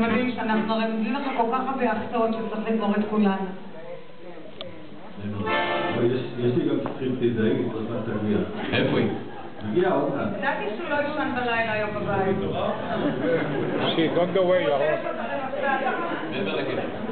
מבין שאנחנו הרי מביאים לך כל כך הרבה הפתעות שצריך לגמור את כולנו. יש לי גם סטריפטיזאי, צריך להצביע. איפה היא? הגיע עוד אחד. ידעתי שהוא לא ישן בלילה היום בבית. Don't go away, ירון. מעבר לכם.